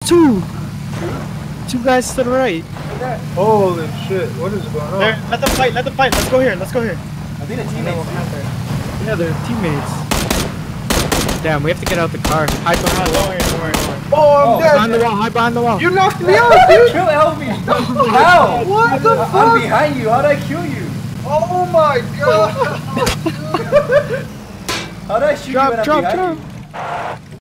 two. Two guys to the right. Holy shit, what is going on? There, let them fight, let's go here, let's go here. I think the teammates. Yeah, they're teammates. Damn, we have to get out the car. Hide behind the wall. Don't worry. Oh, I'm dead! Behind the wall, hide behind the wall. You knocked me out, dude! Help me! How? What the fuck? I'm behind you, how did I kill you? Oh my god! How did I shoot you when I'm behind you?